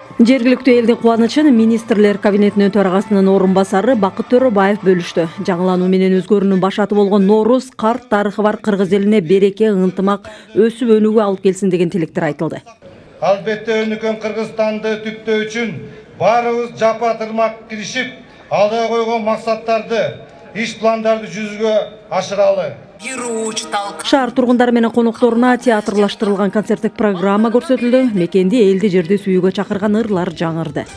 Жергиликтүү элдин кубанычын министрлер кабинетинин төрагасынын орун басары Бакыт Төрөбаев бөлүштү. Жаңылануу менен өзгөрүүнүн башаты болгон Ноорус карт тарыхы бар кыргыз элине береке, ынтымак, өсүп өнүүгө алып келсин деген тилектер айтылды. Албетте өнүккөн Кыргызстанды түптөө үчүн баарыбыз жапа-тырмак киришип, алдыга койгон максаттарды, иш пландарды жүзүгө ашыралы. Шаар тургундары менен конокторуна театрлаштырылган концерттик программа көрсөтүлдү. Мекенди элди жерди сүйүүгө чакырган ырлар жаңырды.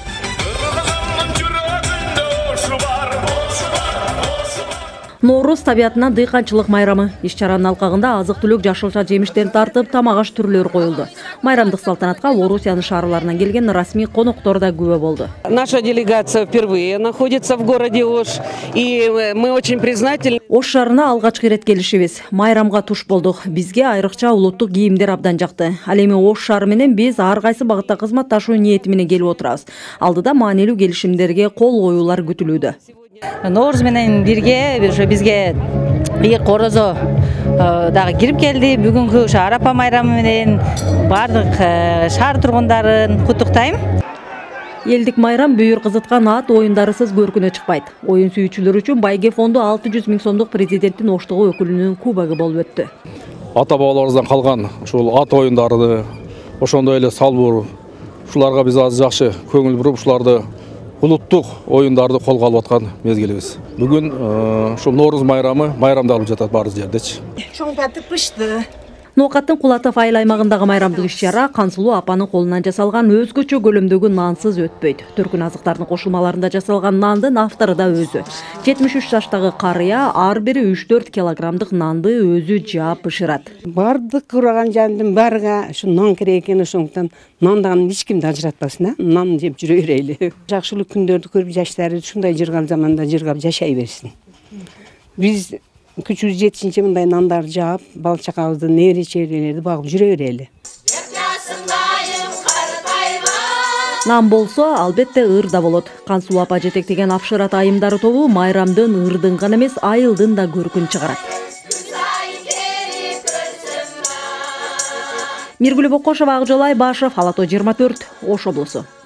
Ноорус табиятынан дыйканчылык майрамы. Иш-чаранын алкагында азык-түлүк, жашылча жемиштен тартып тамак-аш түрлөрү коюлду. Майрамдык салтанатка Орусиянын шаарларынан келген расмий коноктор да күбө болду. Наша делегация впервые находится в городе Ош, и мы очень признательны. Ош шаарына алгачкы ирет келишибиз. Майрамга туш болдук. Бизге айрыкча улуттук кийимдер абдан жакты. Ал эми Ош шаары менен биз ар кайсы багытта кызматташуу ниети менен келип отурабыз. Алдыда маанилүү келишимдерге кол коюулар күтүлүүдө. Ноорус менен бирге бизге бийик корозо дагы кирип келди. Бүгүнкү шаар апа майрамы менен бардык шаар тургундарын куттуктайм. Элдик майрам бүйүр кызыткан ат оюндарысыз көркүнө чыкпайт. Оюн сүйүүчүлөр үчүн Байге фонду 600 000 сомдук президенттин Оштогу өкүлүнүн кубогу болуп өттү. Ата бабаларыбыздан калган ушул ат оюндарды, ошондой эле салбур, ушуларга биз азыр жакшы көңүл буруп, ушуларды улуттук оюндарды колго алып аткан мезгилибиз. Бүгүн ушул Ноорус майрамы майрамдалып жатат баары жердечи. Чоң батып пышты. Ноокаттын Кулатов айыл аймагындагы майрамдык иш-чара Кансулуу апанын колунан жасалган өзгөчө көлөмдөгү нансыз өтпөйт. Төркүн азыктардын кошулмаларында жасалган нандын автору да өзү. 73 жаштагы карыя ар бири 3-4 килограммдык нанды өзү жаап бышырат. Бардык ураган жандын баарыга ушу нан керек экен, ошондуктан нандан эч кимди ажыратпасын, нан жеп жүрө берели. Жакшылык күндөрдү көрүп жаштары ушундай жыргал заманда жыргап жашай берсин. Биз күчүбүз жетишинче мындай нандарды жаап, бала чакабызды, небере чеберелерди багып жүрө берели. Нан болсо, албетте ыр да болот. Кансулуу апа жетектеген Апшырат айымдары тобу майрамдын ырдын гана эмес, айылдын да көркүн чыгарат. Миргүл Бокошова, Акжолай Башев, Ала Тоо 24, Ош облусу.